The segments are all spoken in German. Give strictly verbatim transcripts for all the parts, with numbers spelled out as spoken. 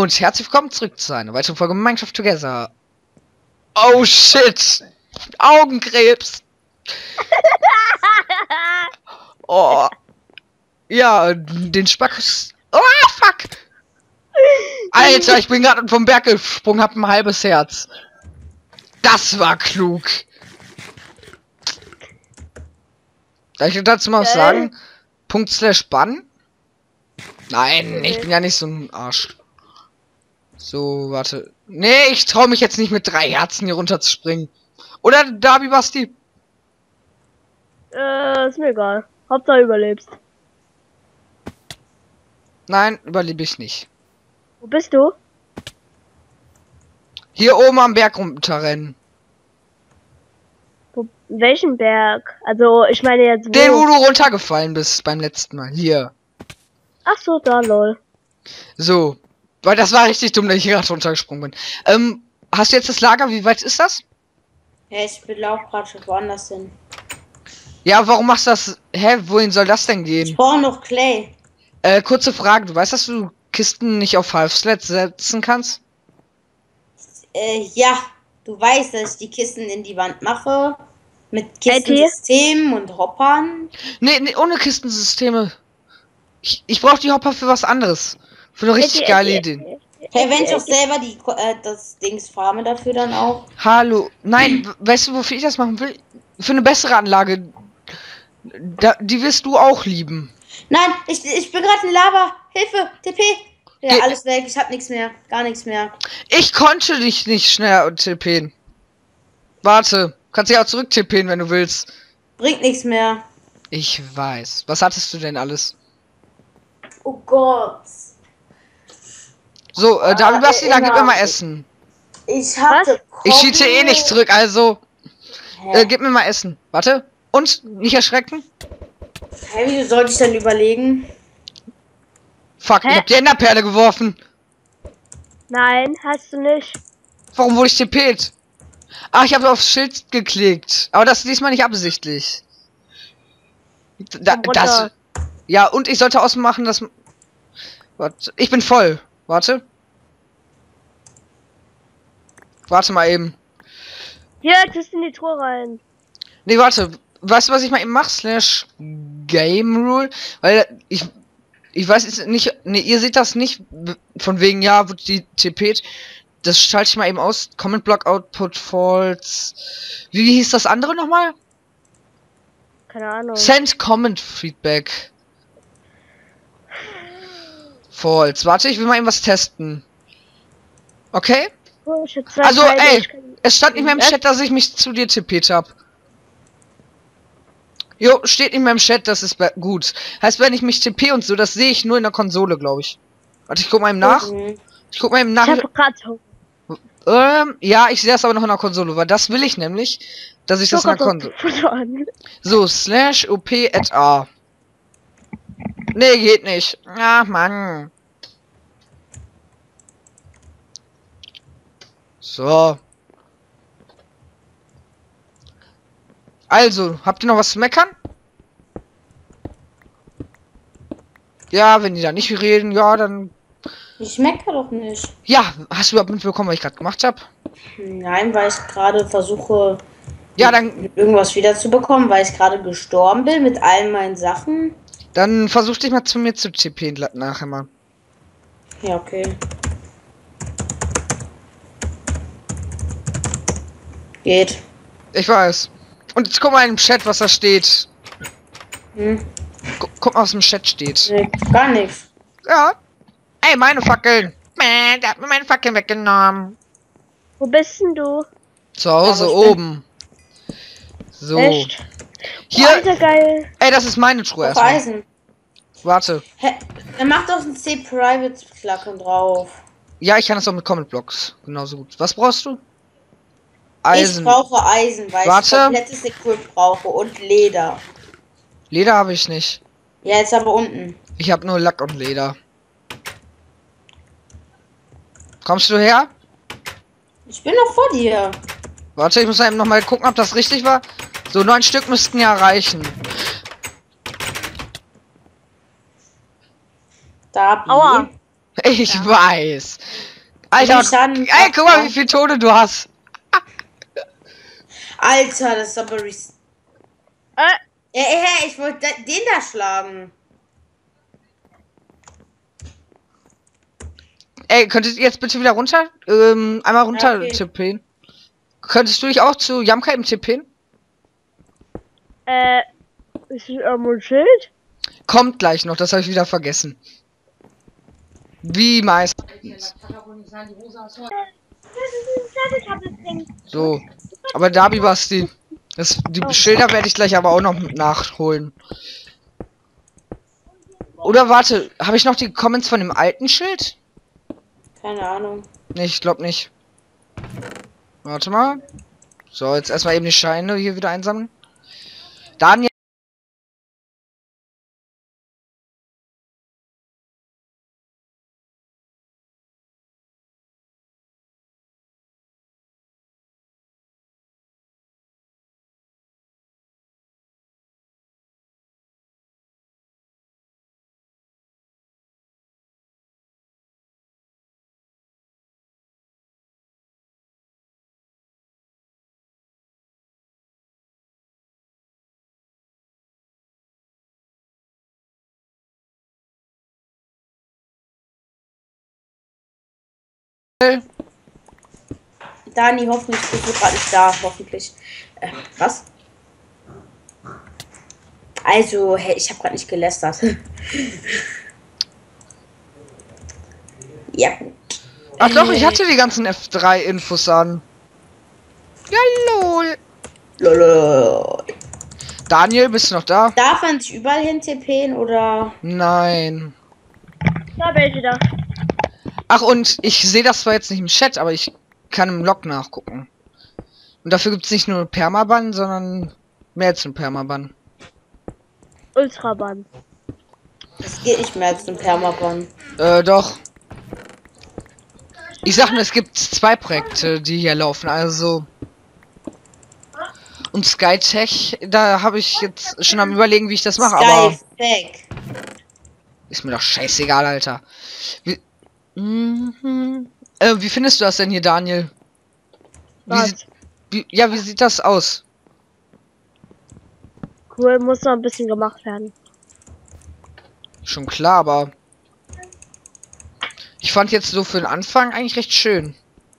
und herzlich willkommen zurück zu einer weiteren Folge Minecraft Together. Oh shit! Augenkrebs! Oh. Ja, den Spackus. Oh fuck! Alter, ich bin gerade vom Berg gesprungen, hab ein halbes Herz. Das war klug. Darf ich dazu mal was sagen? Punkt slash Bann? Nein, ich bin ja nicht so ein Arsch. So, warte. Nee, ich traue mich jetzt nicht mit drei Herzen hier runter zu springen. Oder Dabi Basti? Äh, ist mir egal. Hauptsache überlebst. Nein, überlebe ich nicht. Wo bist du? Hier oben am Berg runterrennen. Wo, welchen Berg? Also, ich meine jetzt wo? Den, wo du runtergefallen bist beim letzten Mal. Hier. Ach so, da, lol. So. Weil das war richtig dumm, dass ich hier gerade runtergesprungen bin. Ähm, hast du jetzt das Lager? Wie weit ist das? Ja, ich will auch gerade schon woanders hin. Ja, warum machst du das? Hä, wohin soll das denn gehen? Ich brauche noch Clay. Äh, kurze Frage. Du weißt, dass du Kisten nicht auf Half Slats setzen kannst? Äh, ja. Du weißt, dass ich die Kisten in die Wand mache. Mit Kistensystemen und Hoppern. Nee, nee, ohne Kistensysteme. Ich, ich brauche die Hopper für was anderes. Für eine richtig geile Idee. Hey, wenn ich auch selber die äh, das Dings farme dafür dann auch. Hallo. Nein, weißt du, wofür ich das machen will? Für eine bessere Anlage. Da, die wirst du auch lieben. Nein, ich, ich bin gerade in Lava. Hilfe, T P. Ja, Ge alles weg. Ich hab nichts mehr. Gar nichts mehr. Ich konnte dich nicht schneller TPen. Warte. Kannst dich auch zurück TPen, wenn du willst. Bringt nichts mehr. Ich weiß. Was hattest du denn alles? Oh Gott. So, äh, David Ah, Basti, dann gib mir mal Essen. Ich hatte Ich schieße eh nicht zurück, also. Hä? Äh, gib mir mal Essen. Warte. Und? Nicht erschrecken? Hä, wie sollte ich denn überlegen? Fuck, Hä? ich hab die Enderperle geworfen. Nein, hast du nicht. Warum wurde ich TP't? Ach, ich habe aufs Schild geklickt. Aber das ist diesmal nicht absichtlich. Da, Komm das. runter. Ja, und ich sollte ausmachen, dass. Warte, ich bin voll. Warte. Warte mal eben. Hier, tust in die Truhe rein. Nee, warte. Weißt du, was ich mal eben mache? Slash Game Rule? Weil ich. Ich weiß jetzt nicht. Nee, ihr seht das nicht. Von wegen, ja, wird die TP't. Das schalte ich mal eben aus. Comment Block Output False. Wie, wie hieß das andere nochmal? Keine Ahnung. Send Comment Feedback. False. Warte, ich will mal eben was testen. Okay? Oh, ich hab zwei Also, Teile, ey, ich kann- es stand nicht mehr im Was? Chat, dass ich mich zu dir TP't hab. Jo, steht nicht mehr im Chat, das ist gut. Heißt, wenn ich mich T P und so, das sehe ich nur in der Konsole, glaube ich. Warte, ich guck mal eben nach. Mhm. Ich guck mal eben Ich nach. hab grad so. Ähm, ja, ich sehe das aber noch in der Konsole, weil das will ich nämlich, dass ich das in der Konsole. So, slash op at a. Nee, geht nicht. Ach, Mann. So. Also, habt ihr noch was zu meckern? Ja, wenn die da nicht reden, ja, dann... Ich meckere doch nicht. Ja, hast du überhaupt mitbekommen, was ich gerade gemacht habe? Nein, weil ich gerade versuche, Ja, dann, irgendwas wiederzubekommen, weil ich gerade gestorben bin mit all meinen Sachen. dann versuch dich mal zu mir zu T P nachher mal. Ja, okay. Geht. Ich weiß. Und jetzt guck mal im Chat, was da steht. Hm. Gu guck mal, was im Chat steht. Nee, gar nichts. Ja. Ey, meine Fackeln. Mäh, der hat mir meine Fackeln weggenommen. Wo bist denn du? Zu Hause Da, wo ich oben. So. Echt? Hier. Alter, geil. Ey, das ist meine Truhe Auf erstmal. Eisen. Warte. Hä? Dann mach doch ein C-Private-Klacken drauf. Ja, ich kann das auch mit Comment Blocks. Genauso gut. Was brauchst du? Ich Eisen. brauche Eisen, weil Warte. ich komplettes Equip brauche und Leder. Leder habe ich nicht. Ja, jetzt aber unten. Ich habe nur Lack und Leder. Kommst du her? Ich bin noch vor dir. Warte, ich muss eben noch mal gucken, ob das richtig war. So, neun Stück müssten ja reichen. Dabi. Aua. Ich Ja. weiß. Wie Alter, viel Schaden- ey, guck mal, wie viele Tode du hast. Alter, das ist aber... res- Äh, Ey, ey, ey, ich wollte da- den da schlagen. Ey, könntet ihr jetzt bitte wieder runter? Ähm, einmal runter Okay. tippen. Könntest du dich auch zu Jamka im tippen? äh, ist das irgendwo ein Schild? Kommt gleich noch, das habe ich wieder vergessen. Wie meistens. So. Aber Dabi Basti. Das, die Oh. Schilder werde ich gleich aber auch noch nachholen. Oder warte, habe ich noch die Comments von dem alten Schild? Keine Ahnung. Nee, ich glaube nicht. Warte mal. So, jetzt erstmal eben die Scheine hier wieder einsammeln. Daniel. Dani, hoffentlich bist du gerade nicht da. Hoffentlich. Äh, was? Also, hey, ich habe gerade nicht gelästert. Ja, gut. Ach doch, ich hatte die ganzen F drei Infos an. Ja, lol. Lolo. Daniel, bist du noch da? Darf man sich überall hin tippen oder? Nein. Da bin ich wieder. Ach, und ich sehe das zwar jetzt nicht im Chat, aber ich kann im Log nachgucken. Und dafür gibt es nicht nur Permaban, sondern mehr als ein Permaban. Ultraban. Es geht nicht mehr als ein Permaban. Äh, doch. Ich sag nur, es gibt zwei Projekte, die hier laufen, also. Und Skytech, da habe ich jetzt schon am überlegen, wie ich das mache, aber Skytech. ist mir doch scheißegal, Alter. Wie, mhm. äh, wie findest du das denn hier, Daniel? Wie, Was? sieht- wie, ja, wie sieht das aus? Cool, muss noch ein bisschen gemacht werden. Schon klar, aber ich fand jetzt so für den Anfang eigentlich recht schön.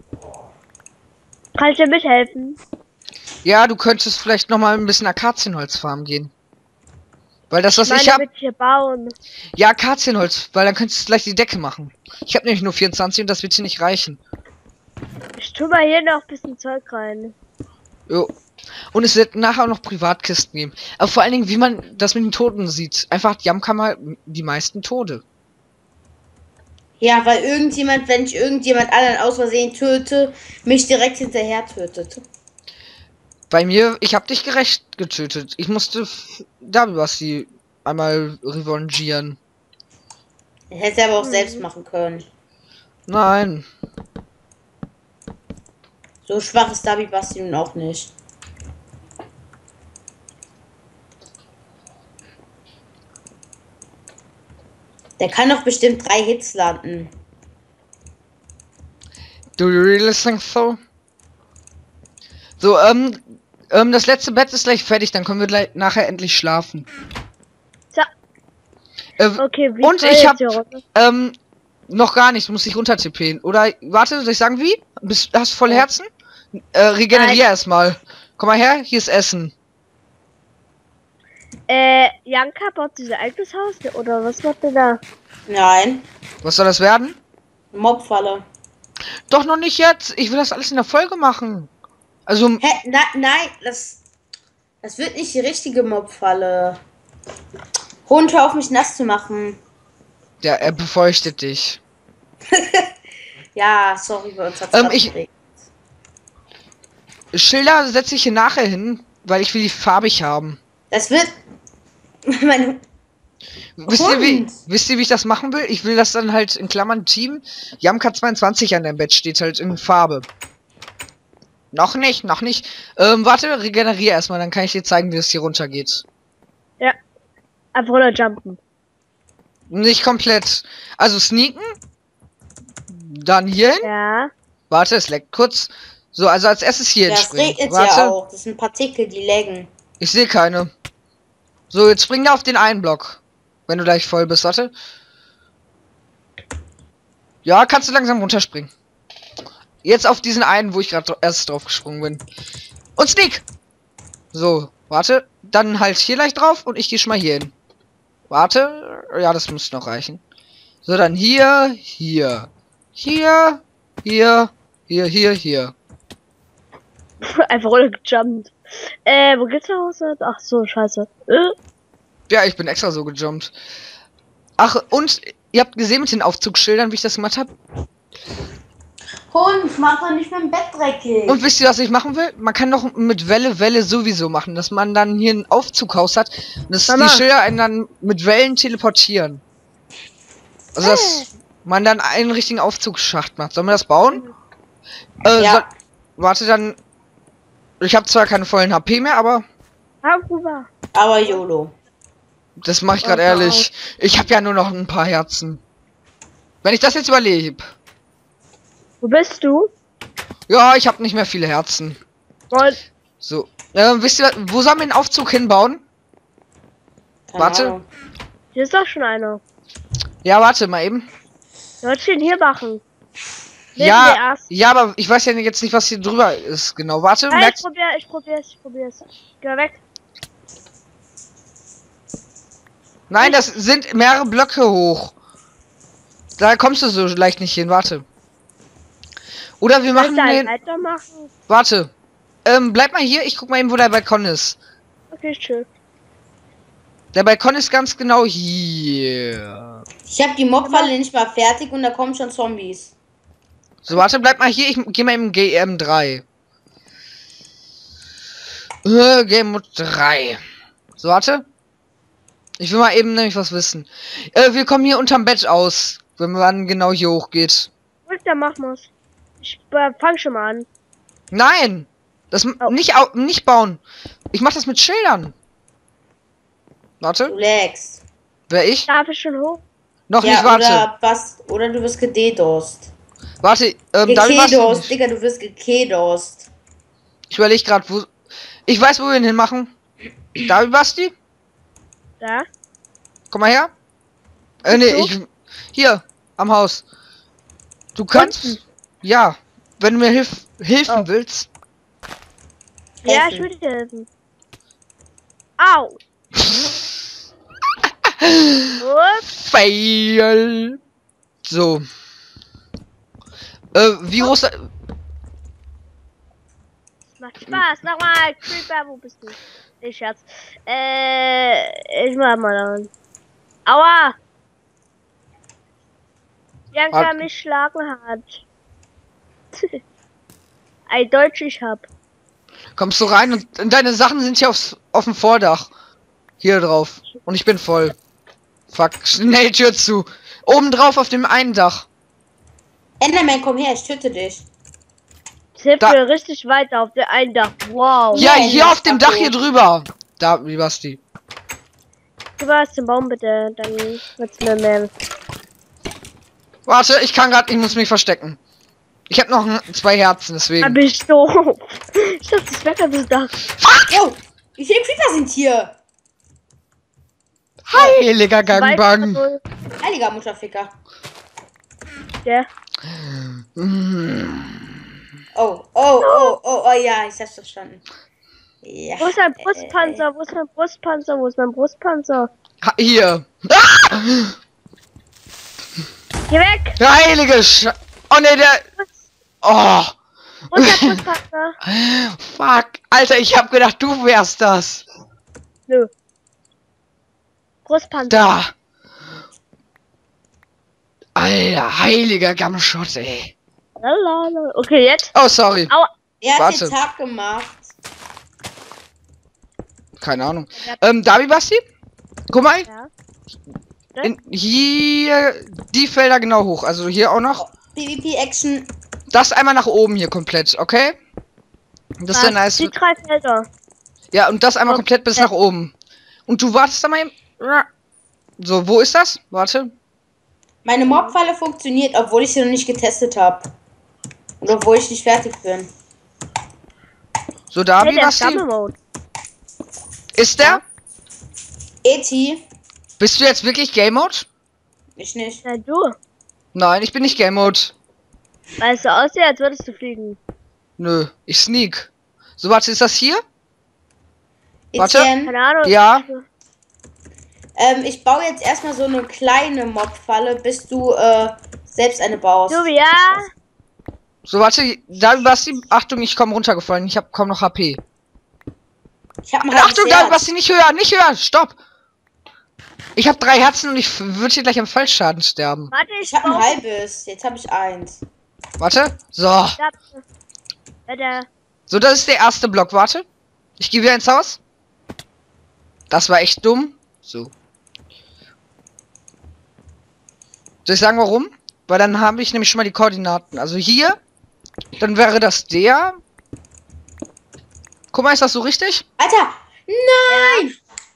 Kann ich dir mithelfen? Ja, du könntest vielleicht noch mal ein bisschen Akazienholz farmen gehen. Weil das, was Meine ich hab, wird hier bauen. ja, Akazienholz, weil dann könntest du gleich die Decke machen. Ich habe nämlich nur vierundzwanzig und das wird hier nicht reichen. Ich tue mal hier noch ein bisschen Zeug rein. Jo. Und es wird nachher auch noch Privatkisten geben. Aber vor allen Dingen, wie man das mit den Toten sieht. Einfach hat Jamkammer die meisten Tode. Ja, weil irgendjemand, wenn ich irgendjemand anderen aus Versehen töte, mich direkt hinterher tötet. Bei mir, ich habe dich gerecht getötet. Ich musste f- da was die einmal revanchieren. Das hätte er aber auch Mhm. selbst machen können. Nein. So schwach ist Dabi Basti nun auch nicht. Der kann doch bestimmt drei Hits landen. Do you really think so? So, ähm, ähm, das letzte Bett ist gleich fertig, dann können wir gleich nachher endlich schlafen. So, Äh, okay, wie und voll ich jetzt hab, hier runter? ähm, noch gar nicht, muss ich runtertippen. Oder, warte, soll ich sagen wie? Bist, hast du voll Ja. Herzen? Äh, regenerier Nein. erstmal. Komm mal her, hier ist Essen. Äh, Janka baut dieses eigenes Haus? Oder was macht der da? Nein. Was soll das werden? Mobfalle. Doch noch nicht jetzt. Ich will das alles in der Folge machen. Also, Hä? Na, nein, das. Das wird nicht die richtige Mobfalle. Hund, hör auf mich nass zu machen. ja, er befeuchtet dich. Ja, sorry, bei uns hat's Ähm, grad ich- geregnet. Schilder setze ich hier nachher hin, weil ich will die farbig haben. Das wird. Meine. Wisst ihr, wie, Hund. wisst ihr, wie ich das machen will? Ich will das dann halt in Klammern Team. Jamka zweiundzwanzig an deinem Bett steht halt in Farbe. Noch nicht, noch nicht. Ähm, warte, regeneriere erstmal, dann kann ich dir zeigen, wie es hier runter geht. Einfach runter jumpen. Nicht komplett. Also sneaken, Dann hier hin. Ja. Warte, es leckt kurz. So, also als erstes hier Ja, es springen. regnet Warte, ja auch. Das sind Partikel, die laggen. ich sehe keine. So, jetzt spring da auf den einen Block. Wenn du gleich voll bist, warte. Ja, kannst du langsam runterspringen. Jetzt auf diesen einen, wo ich gerade erst drauf gesprungen bin. Und Sneak! So, warte. Dann halt hier gleich drauf und ich gehe schon mal hier hin. Warte. Ja, das muss noch reichen. So, dann hier, hier, hier, hier, hier, hier, hier. Einfach runtergejumpt. Äh, wo geht's raus? Ach so, scheiße. Äh. Ja, ich bin extra so gejumpt. Ach, und ihr habt gesehen mit den Aufzugschildern, wie ich das gemacht habe? Hund, mach doch nicht mein Bett dreckig. Und wisst ihr, was ich machen will? Man kann doch mit Welle, Welle sowieso machen, dass man dann hier ein Aufzughaus hat und dass Mama. die Schilder einen dann mit Wellen teleportieren. Also, dass man dann einen richtigen Aufzugsschacht macht. Sollen wir das bauen? Äh, Ja. soll, warte, dann... Ich habe zwar keine vollen H P mehr, aber Haruma. Aber YOLO. das mache ich gerade Oh, ehrlich. Ich habe ja nur noch ein paar Herzen. Wenn ich das jetzt überlebe. Wo bist du? Ja, ich habe nicht mehr viele Herzen. Und So. Äh, wisst ihr, wo sollen wir den Aufzug hinbauen? Keine Warte. Ahnung. hier ist doch schon einer. Ja, warte mal eben. Sollst du ihn hier machen? Neben der Ja, ersten. ja, aber ich weiß ja jetzt nicht, was hier drüber ist. Genau, warte. Hey, ich Merkst, probier, ich probier's, ich probier's. Geh mal weg. nein, das sind mehrere Blöcke hoch. Da kommst du so leicht nicht hin, warte. Oder wir machen Soll ich da den, weitermachen? warte. Ähm, bleib mal hier, ich guck mal eben, wo der Balkon ist. Okay, schön. Der Balkon ist ganz genau hier. Ich habe die Mobfalle nicht mal fertig und da kommen schon Zombies. So, warte, bleib mal hier, ich geh mal im G M drei. Äh, Game Mode drei. So, warte. Ich will mal eben nämlich was wissen. Äh, wir kommen hier unterm Bett aus, wenn man genau hier hoch geht. Gut, dann machen wir's. Ich äh, fang schon mal an. Nein! Das m- Oh. nicht au nicht bauen. Ich mach das mit Schildern. Warte, Relax. wer ich? Darf ich schon hoch? Noch Ja, nicht, warte. oder was? Oder du wirst gededost. Warte, ähm, da Gekedost, Digga, du wirst gekedost. Ich überlege gerade, wo. Ich weiß, wo wir ihn hinmachen. Da, Basti? Da? Komm mal her. Äh, nee, Wo? ich. Hier, am Haus. Du kannst. Unten? Ja, wenn du mir hilf helfen Oh. willst. Ja, Helfen. ich will dir helfen. Au! Ups. Fail. So. Äh, wie groß. Macht Spaß. Nochmal. Creeper, wo bist du? Ich Scherz. Äh, ich mach mal an. Aua! Bianca Ah. mich schlagen hat. Ein Deutsch ich hab. Kommst du rein und, und deine Sachen sind hier aufs, auf dem Vordach. Hier drauf. Und ich bin voll. Fuck, schnell Tür zu. Oben drauf auf dem einen Dach. Enderman, komm her, ich töte dich. Es hilft Da- mir richtig weiter auf der einen Dach. Wow. Ja, Nein, hier das auf dem war Dach so. hier drüber. Da, wie Basti. Du warst im Baum bitte, dann wird's mir mehr. Warte, ich kann gerade, ich muss mich verstecken. Ich habe noch ein, zwei Herzen, Hab deswegen. ich doof. Ich dachte, das Wetter bis Dach. Yo, wie viele Creeper sind hier? Heiliger Gangbang. Weißt Heiliger Mutterficker. du, der? Oh, oh, oh, oh, oh, ja, ich hab's verstanden. Ja. Wo ist mein Brustpanzer? Wo ist mein Brustpanzer? Wo ist mein Brustpanzer? Ha, hier. Ah! Geh weg! Heilige Sch... Oh ne, der... Oh. Wo ist der Brustpanzer? Fuck. Alter, ich hab gedacht, du wärst das. Nö. Brustpanzer. Da. Alter, heiliger Gamschott, ey. Lalala. Okay, jetzt. Oh, sorry. Aua. Er hat Warte. den Tag gemacht. Keine Ahnung. Ähm, Davi Basti? Guck mal. Ja. In, hier die Felder genau hoch. Also hier auch noch. PvP-Action. Das einmal nach oben hier komplett, okay? Das ist ja nice. Die drei Felder. Ja, und das einmal Okay. komplett bis nach oben. Und du wartest da mal eben. So, wo ist das? Warte. Meine Mobfalle funktioniert, obwohl ich sie noch nicht getestet habe. Und obwohl ich nicht fertig bin. So, Davi, Hey, der was die? Summer Mode. Ist der? Eti, Bist du jetzt wirklich Game Mode? ich nicht. Na du. Nein, ich bin nicht Game Mode. Weißt du aussieht, als würdest du fliegen. Nö, ich sneak. So, warte, ist das hier? Warte. Etienne, Keine Ahnung. Ja. ähm, ich baue jetzt erstmal so eine kleine Mobfalle, bis du äh, selbst eine baust. Du, ja. So, warte, Davi, Basti, Achtung, ich komme runtergefallen. Ich habe kaum noch H P. Ich hab mal Achtung, Davi, Basti, nicht höher, nicht höher, stopp. Ich habe drei Herzen und ich würde hier gleich am Fallschaden sterben. Warte, ich Ich habe ein baue- halbes, jetzt habe ich eins. Warte, so. Ich hab- Warte. So, das ist der erste Block, warte. Ich gehe wieder ins Haus. Das war echt dumm. So. Soll ich sagen, warum? Weil dann habe ich nämlich schon mal die Koordinaten. Also hier, dann wäre das der. Guck mal, ist das so richtig? Alter, nein!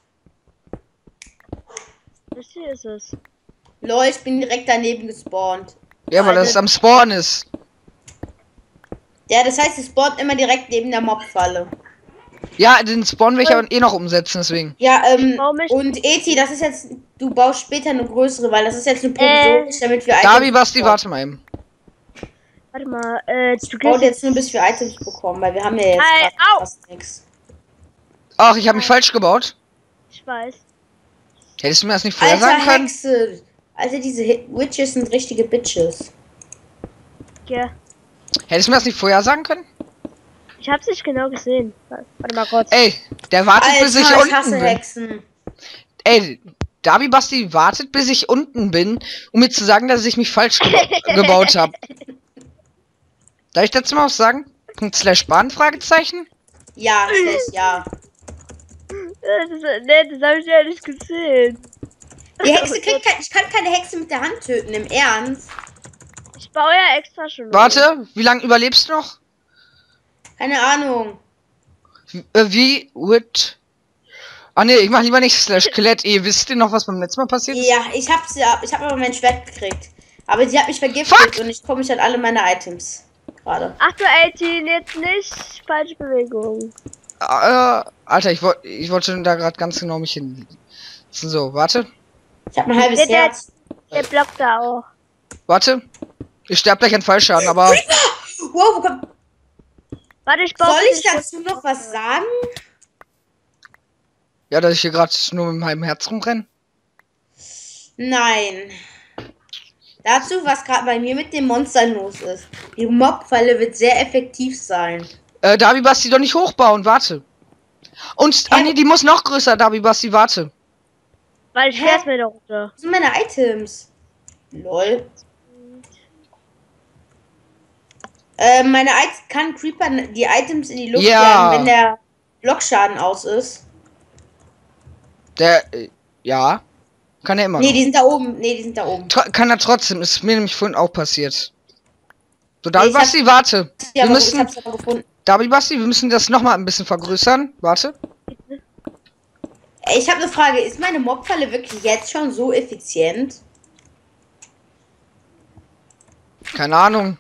Das hier ist es. Lol, ich bin direkt daneben gespawnt. Ja, weil das am Spawn ist. Ja, das heißt, es spawnt immer direkt neben der Mobfalle. Ja, den Spawn will ich aber eh noch umsetzen, deswegen. Ja, ähm, Warum nicht? und Eti, das ist jetzt, du baust später eine größere, weil das ist jetzt eine provisorisch, damit wir Davi, Items Basti, bekommen. warte mal eben. Warte mal, äh, du Ich baue gehst jetzt nur bis wir Items bekommen, weil wir haben ja jetzt Ei, grad au! fast nichts. Ach, ich habe mich falsch gebaut. Ich weiß. Hättest du mir das nicht vorher Alter, sagen können? Hexe! Alter, diese Hit Witches sind richtige Bitches. Ja. Hättest du mir das nicht vorher sagen können? Ich hab's nicht genau gesehen. Warte mal kurz. Ey, der wartet, Alter, bis ich ich unten hasse bin. Hexen. Ey, Davi Basti wartet, bis ich unten bin, um mir zu sagen, dass ich mich falsch geba gebaut habe. Darf ich dazu mal was sagen? Punkt slash Bahn? Fragezeichen? Ja, slash, ja. Das ist, nee, das hab ich ja nicht gesehen. Die Hexe kriegt kein, ich kann keine Hexe mit der Hand töten, im Ernst. Ich baue ja extra schon. Warte, wie lange überlebst du noch? Keine Ahnung. Wie, äh, wie wird... Ah ne, ich mach lieber nicht slash Skelett. Ihr wisst ihr noch, was beim letzten Mal passiert ist? Ja, ich hab's ja, ich hab aber mein Schwert gekriegt. Aber sie hat mich vergiftet Fuck! und ich komme mich an alle meine Items. Gerade. Ach du achtzehn, jetzt nicht. Falsche Bewegung. Äh, Alter, ich wollte ich wollte da gerade ganz genau mich hin... So, warte. Ich hab ein halbes Der- der- Herz. Der Block da auch. Warte. Ich sterbe gleich an Fallschaden, aber... Wow, wo kommt... Warte, ich baue. Soll ich den dazu noch was sagen? Ja, dass ich hier gerade nur mit meinem Herz rumrenne. Nein. Dazu, was gerade bei mir mit den Monstern los ist. Die Mobfalle wird sehr effektiv sein. Äh, Davi Basti doch nicht hochbauen, warte. Und, ah nee, die muss noch größer, Davi Basti, warte. Weil ich Hä? fähr's mir doch runter. Wo sind meine Items? Lol. Äh, meine Items kann Creeper die Items in die Luft Ja. jagen, wenn der Blockschaden aus ist. Der, äh, ja. Kann er immer Nee, noch. die sind da oben. Nee, die sind da oben. Tro kann er trotzdem, ist mir nämlich vorhin auch passiert. So, Nee, Davi ich hab- Basti, warte. Ja, Wir aber müssen, ich hab's aber gefunden. Davi Basti, wir müssen das nochmal ein bisschen vergrößern. Warte. Ey, ich habe eine Frage. Ist meine Mobfalle wirklich jetzt schon so effizient? Keine Ahnung.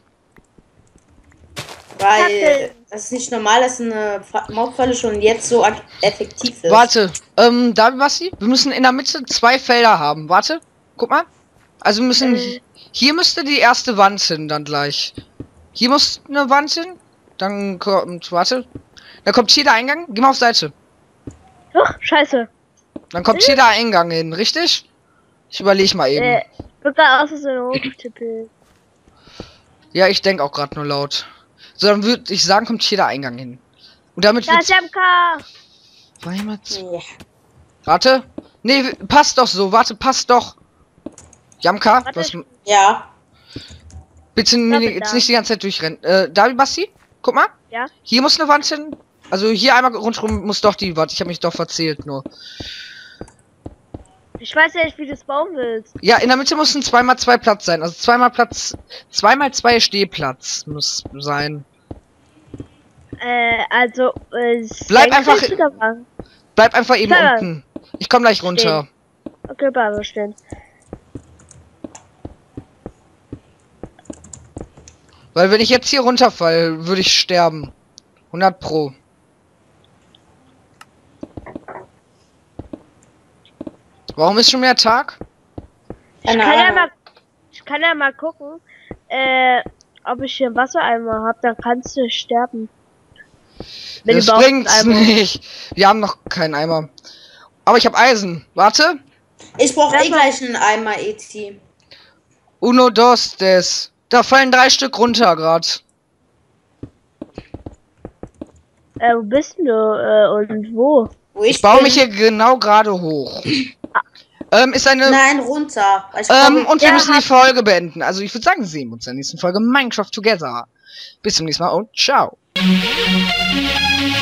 Weil das ist nicht normal, dass eine Fa- Mobfalle schon jetzt so ak- effektiv ist. Warte. Ähm, Davi Basti, wir müssen in der Mitte zwei Felder haben. Warte. Guck mal. Also wir müssen, Äh. hier müsste die erste Wand hin, dann gleich. Hier muss eine Wand hin. Dann kommt, warte. Da kommt hier der Eingang. Geh mal auf Seite. Doch, scheiße. Dann kommt hier der Eingang hin, richtig? Ich überlege mal eben. Äh, ich bin gerade aus Versehen hochgetippelt. Ja, ich denke auch gerade nur laut. So, dann würde ich sagen, kommt hier der Eingang hin. Und damit Da ist wird's... M K. Warte mal z- Ja. Warte. Nee, w- passt doch so. Warte, passt doch. Jamka, Warte, was... ich- Ja. Bitte Ja, nee, bitte. jetzt nicht die ganze Zeit durchrennen. Äh, Davi Basti? Guck mal. Ja? Hier muss eine Wand hin. Also hier einmal rundherum muss doch die Wand. Ich habe mich doch verzählt nur. Ich weiß ja nicht, wie du es bauen willst. Ja, in der Mitte muss ein zwei mal zwei Platz sein. Also zweimal Platz... Zweimal zwei Stehplatz muss sein. Äh, also, äh, Bleib einfach- senkrecht oder was? Bleib einfach eben Klar. unten. Ich komme gleich runter. Okay, Barbara, stimmt. Weil wenn ich jetzt hier runterfall, würde ich sterben. hundert pro. Warum ist schon mehr Tag? Ich kann ja mal, ich kann ja mal gucken, äh, ob ich hier einen Wassereimer habe, dann kannst du sterben. Wenn das bringt's nicht. Wir haben noch keinen Eimer. Aber ich habe Eisen. Warte. Ich brauche eh gleich einen Eimer E T. Uno dos des. Da fallen drei Stück runter gerade. Äh, wo bist du äh, und wo? Wo ich, ich baue bin? mich hier genau gerade hoch. ähm, ist eine. Nein, runter. Ich ähm, und wir ja, müssen die Folge beenden. Also ich würde sagen, sehen wir uns in der nächsten Folge Minecraft Together. Bis zum nächsten Mal und ciao.